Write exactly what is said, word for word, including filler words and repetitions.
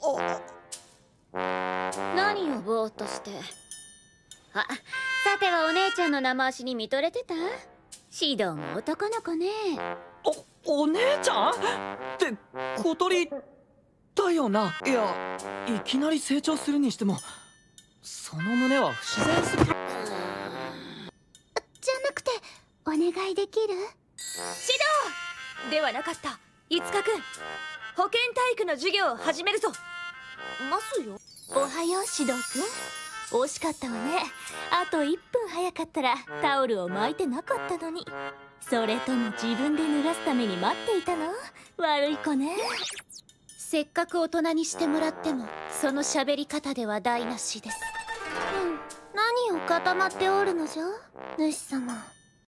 何をぼーっとして。あ、さてはお姉ちゃんの生足に見とれてた？指導も男の子ね。 お、お姉ちゃんって小鳥だよな。いや、いきなり成長するにしてもその胸は不自然すぎる。じゃなくてお願いできる？指導ではなかった。いつかくん、保健体育の授業を始めるぞ。ますよ。 おはよう指導くん。惜しかったわね。あといっぷん早かったらタオルを巻いてなかったのに。それとも自分で脱がすために待っていたの？悪い子ね。 せっかく大人にしてもらってもその喋り方では台無しです。 うん、何を固まっておるのじゃ主様。